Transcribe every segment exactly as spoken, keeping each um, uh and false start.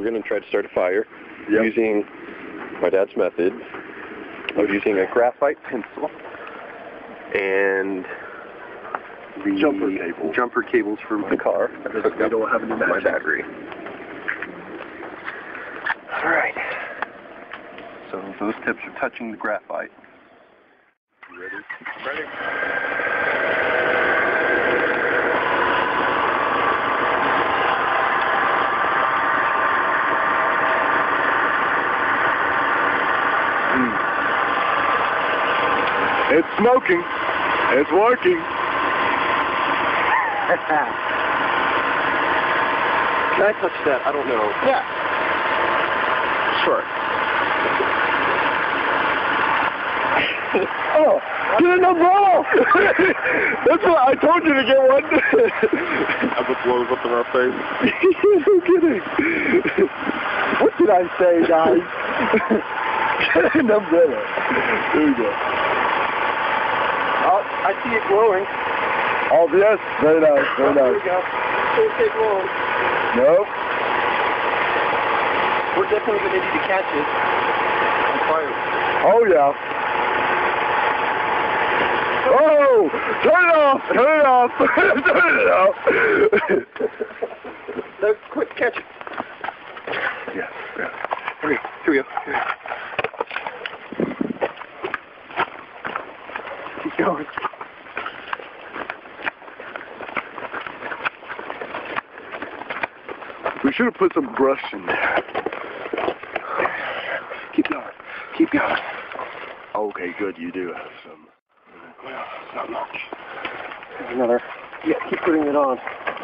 we're going to try to start a fire yep. using my dad's method of using a graphite pencil and the jumper cable. jumper cables for my car. Because we don't have any my battery. All right. So those tips are touching the graphite. You ready? Ready. It's smoking. It's working. Can I touch that? I don't know. Yeah. Sure. Oh, get an umbrella! That's what I told you to get one. As it blows up in our face. No kidding. What did I say, guys? Get an umbrella. There you go. Oh, I see it glowing. Oh, yes. Very nice. Very oh, nice. There we go. Can't take long. Nope. We're definitely going to need to catch it on fire. Oh, yeah. Oh! Turn it off! Turn it off! Turn it off! No, quick, catch it. Yeah, yeah. Here we go. Here we go. Here. Keep going. We should have put some brush in there. Keep going. Keep going. Okay, good. You do have some. Well, it's not much. There's another. Yeah, keep putting it on.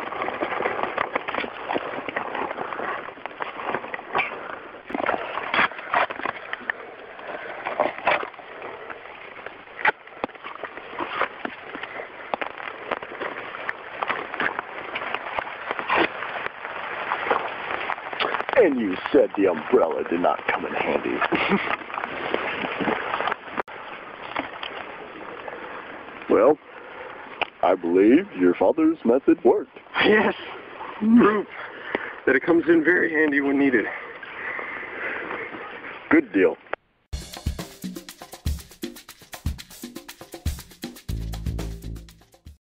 And you said the umbrella did not come in handy. Well, I believe your father's method worked. Yes. Proof that it comes in very handy when needed. Good deal.